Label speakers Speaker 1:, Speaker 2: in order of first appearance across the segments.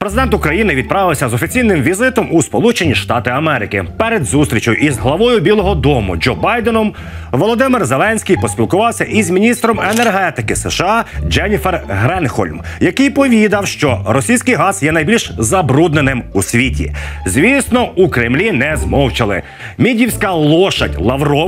Speaker 1: Президент України відправився з офіційним візитом у Сполучені Штати Америки. Перед зустрічю із главою Білого дому Джо Байденом Володимир Зеленський поспілкувався із міністром енергетики США Дженніфер Гренхольм, який повідав, що російський газ є найбільш забрудненим у світі. Звісно, у Кремлі не змовчали. Мідівська лошадь Лавров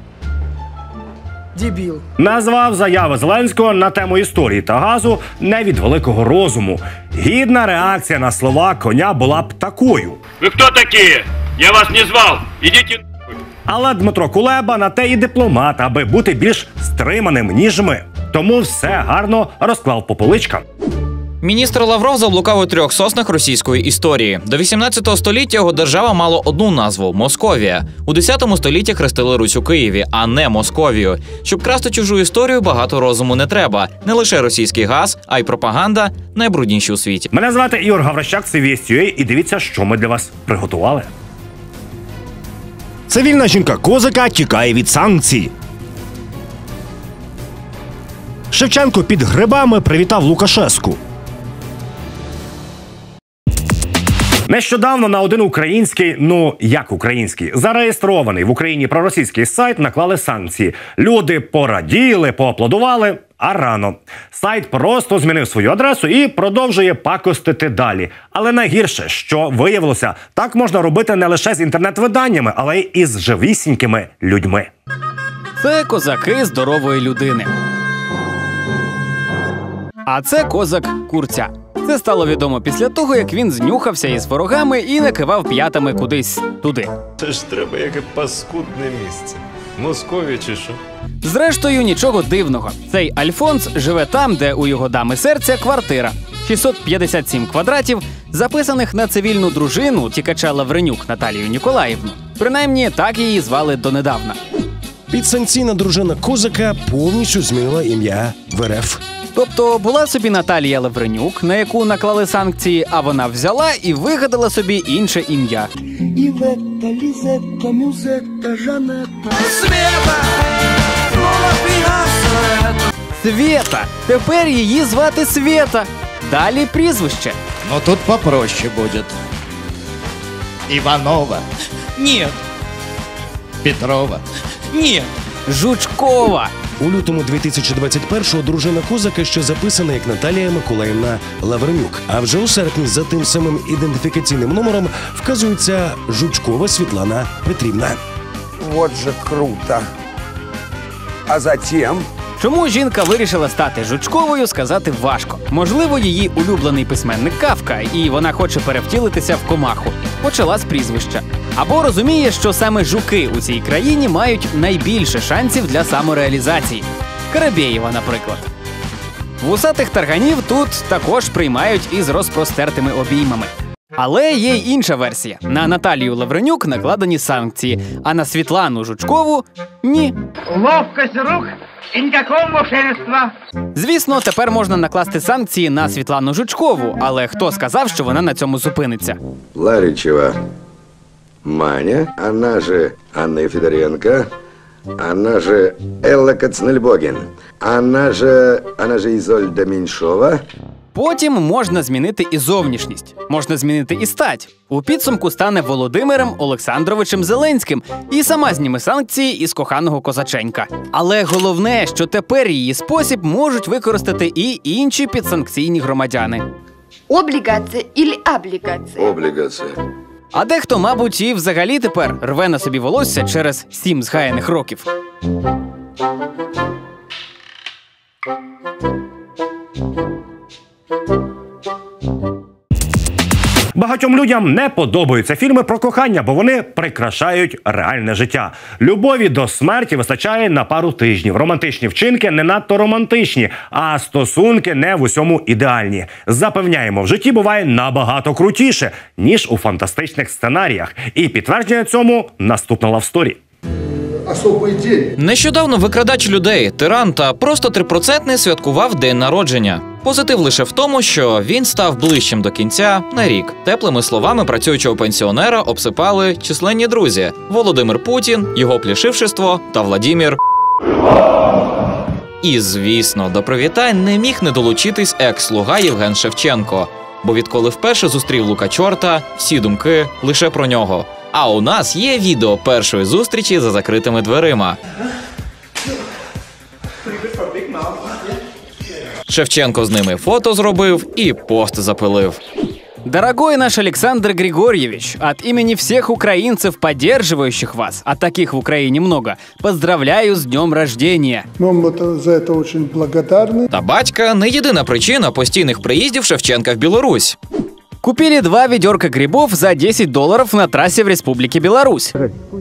Speaker 2: дебіл
Speaker 1: назвав заяви Зеленського на тему історії та газу не від великого розуму. Гідна реакція на слова коня була б такою:
Speaker 3: «Ви хто такі? Я вас не звав! Ідіть!»
Speaker 1: Але Дмитро Кулеба на те і дипломат, аби бути більш стриманим, ніж ми. Тому все гарно розклав по поличкам.
Speaker 4: Міністр Лавров заблукав у 3 соснах російської історії. До 18 століття його держава мала одну назву – Московія. У 10 столітті хрестили Русь у Києві, а не Московію. Щоб красти чужу історію, багато розуму не треба. Не лише російський газ, а й пропаганда – найбрудніші у світі.
Speaker 1: Мене звати Ігор Гаврищак, це Вість.ua, і дивіться, що ми для вас приготували. Цивільна жінка-козака тікає від санкцій. Шевченко під грибами привітав Лукашеску. Нещодавно на один український, зареєстрований в Україні проросійський сайт наклали санкції. Люди пораділи, поаплодували, а рано. Сайт просто змінив свою адресу і продовжує пакостити далі. Але найгірше, що виявилося, так можна робити не лише з інтернет-виданнями, але й із живісінькими людьми.
Speaker 5: Це козаки здорової людини. А це козак Курця. Це стало відомо після того, як він знюхався із ворогами і накивав п'ятами кудись туди.
Speaker 6: Це ж треба яке паскудне місце. Московія чи що?
Speaker 5: Зрештою, нічого дивного. Цей Альфонс живе там, де у його дами серця квартира. 657 квадратів, записаних на цивільну дружину тікача Лавренюк Наталію Ніколаївну. Принаймні, так її звали донедавна.
Speaker 7: Підсанкційна дружина козака повністю змінила ім'я в РФ.
Speaker 5: Тобто була собі Наталія Лавренюк, на яку наклали санкції, а вона взяла і вигадала собі інше ім'я.
Speaker 2: Івета, Лізета, Мюзета, Жанета.
Speaker 5: Свєта! Тепер її звати Свєта. Далі прізвище.
Speaker 8: Но тут попроще будет. Иванова.
Speaker 5: Нет.
Speaker 8: Петрова.
Speaker 5: Нет. Жучкова.
Speaker 7: У лютому 2021-го дружина козака ще записана як Наталія Миколаївна Лавренюк. А вже у серпні за тим самим ідентифікаційним номером вказується Жучкова Світлана Петрівна.
Speaker 9: Вот же круто. А затем...
Speaker 5: Чому жінка вирішила стати Жучковою, сказати важко. Можливо, її улюблений письменник Кафка, і вона хоче перевтілитися в комаху. Почала з прізвища. Або розуміє, що саме жуки у цій країні мають найбільше шансів для самореалізації. Карабєєва, наприклад. Вусатих тарганів тут також приймають із розпростертими обіймами. Але є й інша версія. На Наталію Лавренюк накладені санкції, а на Світлану Жучкову – ні.
Speaker 3: Ловкость рук і ніякого мошенства.
Speaker 5: Звісно, тепер можна накласти санкції на Світлану Жучкову, але хто сказав, що вона на цьому зупиниться?
Speaker 9: Ларичева Маня, она же Анна Федоренко, она же Элла Кацнельбогін, она же Ізольда Меньшова.
Speaker 5: Потім можна змінити і зовнішність, можна змінити і стать. У підсумку стане Володимиром Олександровичем Зеленським і сама зніме санкції із коханого козаченька. Але головне, що тепер її спосіб можуть використати і інші підсанкційні громадяни.
Speaker 10: Облігація или облігація?
Speaker 9: Облігація.
Speaker 5: А дехто, мабуть, і взагалі тепер рве на собі волосся через 7 згаяних років.
Speaker 1: Багатьом людям не подобаються фільми про кохання, бо вони прикрашають реальне життя. Любові до смерті вистачає на пару тижнів. Романтичні вчинки не надто романтичні, а стосунки не в усьому ідеальні. Запевняємо, в житті буває набагато крутіше, ніж у фантастичних сценаріях. І підтвердження цьому наступна лавсторі.
Speaker 4: Нещодавно викрадач людей, тиран та просто 3% святкував день народження. Позитив лише в тому, що він став ближчим до кінця на рік. Теплими словами працюючого пенсіонера обсипали численні друзі – Володимир Путін, його плішившество та Владімір. І, звісно, до привітань не міг не долучитись екс-слуга Євген Шевченко. Бо відколи вперше зустрів Лука Чорта, всі думки лише про нього. А у нас є відео першої зустрічі за закритими дверима. Шевченко з ними фото зробив і пост запилив.
Speaker 5: Дорогой наш Александр Григорьевич, от имени всех украинцев, поддерживающих вас, а таких в Украине много, поздравляю с днем рождения.
Speaker 2: Мы за это очень благодарны.
Speaker 4: Та батька не єдина причина постійних приїздів Шевченка в Білорусь.
Speaker 5: Купили 2 ведерка грибов за $10 на трассе в Республике Беларусь.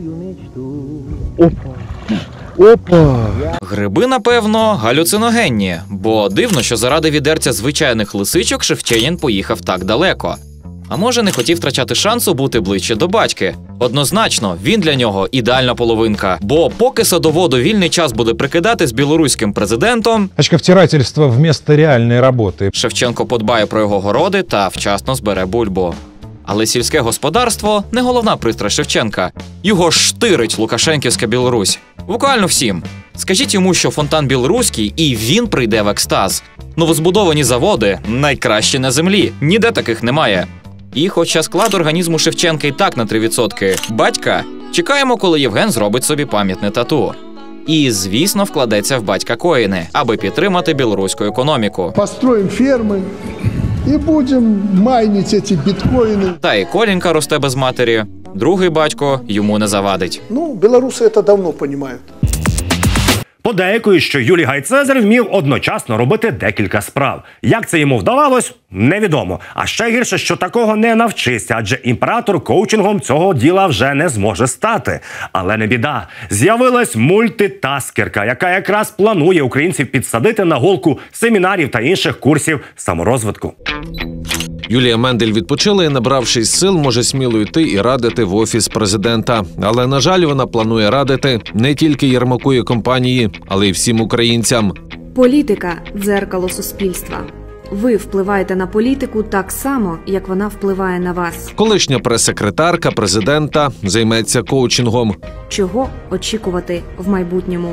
Speaker 4: Гриби, напевно, галюциногенні, бо дивно, що заради відерця звичайних лисичок Шевченін поїхав так далеко. А може, не хотів втрачати шансу бути ближче до батьки? Однозначно, він для нього ідеальна половинка. Бо поки садоводу вільний час буде прикидати з білоруським президентом,
Speaker 11: очковтирательство вместо реальної роботи,
Speaker 4: Шевченко подбає про його городи та вчасно збере бульбу. Але сільське господарство – не головна пристрасть Шевченка. Його штирить лукашенківська Білорусь. Буквально всім. Скажіть йому, що фонтан білоруський, і він прийде в екстаз. Новозбудовані заводи – найкращі на землі. Ніде таких немає. І хоча склад організму Шевченка і так на 3%, батька чекаємо, коли Євген зробить собі пам'ятне тату. І, звісно, вкладеться в батька коїни, аби підтримати білоруську економіку.
Speaker 2: Построим фермы и будем майнить эти биткоины.
Speaker 4: Та і Колінька росте без матері. Другий батько йому не завадить.
Speaker 2: Ну, белорусы это давно понимают.
Speaker 1: Подейкують, що Юлій Гай-Цезар вмів одночасно робити декілька справ. Як це йому вдавалось, невідомо. А ще гірше, що такого не навчиться, адже імператор коучингом цього діла вже не зможе стати. Але не біда. З'явилась мультитаскерка, яка якраз планує українців підсадити на голку семінарів та інших курсів саморозвитку.
Speaker 6: Юлія Мендель відпочила і, набравшись сил, може сміло йти і радити в Офіс президента. Але, на жаль, вона планує радити не тільки Єрмаку і компанії, але й всім українцям.
Speaker 12: Політика – дзеркало суспільства. Ви впливаєте на політику так само, як вона впливає на вас.
Speaker 6: Колишня прес-секретарка президента займеться коучингом.
Speaker 12: Чого очікувати в майбутньому?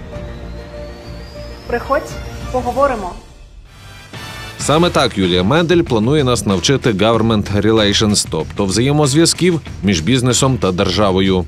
Speaker 10: Приходь, поговоримо.
Speaker 6: Саме так Юлія Мендель планує нас навчити government relations, тобто взаємозв'язків між бізнесом та державою.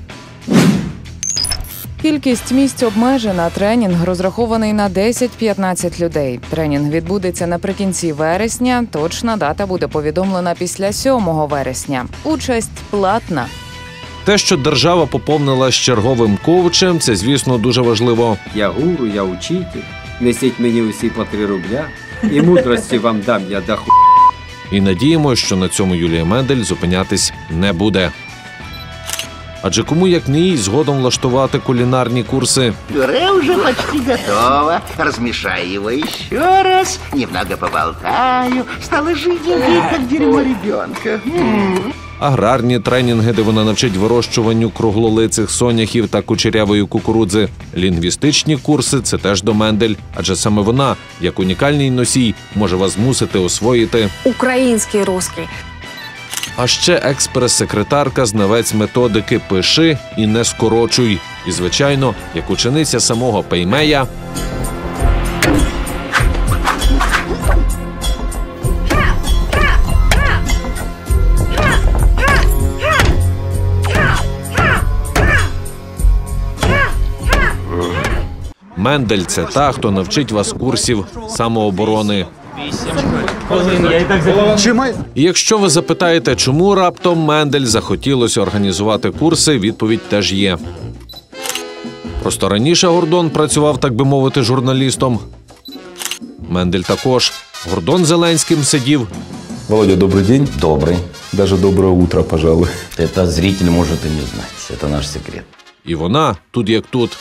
Speaker 13: Кількість місць обмежена. Тренінг розрахований на 10-15 людей. Тренінг відбудеться наприкінці вересня. Точна дата буде повідомлена після 7 вересня. Участь платна.
Speaker 6: Те, що держава поповнила з черговим коучем, це, звісно, дуже важливо.
Speaker 14: Я гуру, я учитель. Несіть мені усі по 3 рубля. І мудрості вам дам я до ху...
Speaker 6: І надіємося, що на цьому Юлія Мендель зупинятись не буде. Адже кому, як не їй, згодом влаштувати кулінарні курси.
Speaker 15: Пюре уже почти готово. Размешай его еще раз. Немного поболтаю. Стало жиденькой, как дерьмо ребенка.
Speaker 6: Аграрні тренінги, де вона навчить вирощуванню круглолицих соняхів та кучерявої кукурудзи. Лінгвістичні курси – це теж до Мендель. Адже саме вона, як унікальний носій, може вас змусити освоїти
Speaker 12: Український, русський.
Speaker 6: А ще екс-прес-секретарка, знавець методики «Пиши і не скорочуй». І, звичайно, як учениця самого Пеймея, Мендель – це та, хто навчить вас курсів самооборони. І якщо ви запитаєте, чому раптом Мендель захотілося організувати курси, відповідь теж є. Просто раніше Гордон працював, так би мовити, журналістом. Мендель також. Гордон Зеленським сидів.
Speaker 16: Володя, добрый день. Добрый. Даже доброе утро, пожалуй. Это зритель может и не знать. Это наш секрет.
Speaker 6: І вона тут як тут.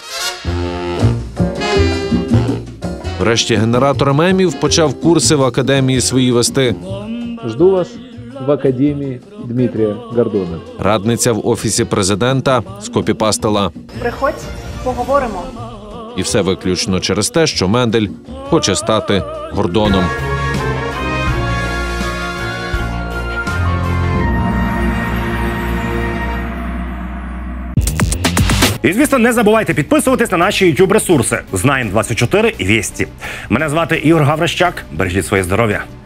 Speaker 6: Врешті генератор мемів почав курси в академії свої вести.
Speaker 17: Жду вас в академії Дмитрія Гордона.
Speaker 6: Радниця в Офісі президента скопіпастила.
Speaker 10: Приходь, поговоримо.
Speaker 6: І все виключно через те, що Мендель хоче стати Гордоном.
Speaker 1: І, звісно, не забувайте підписуватись на наші YouTube-ресурси «Знаєм 24» і «Вєсті». Мене звати Ігор Гаврищак. Бережіть своє здоров'я.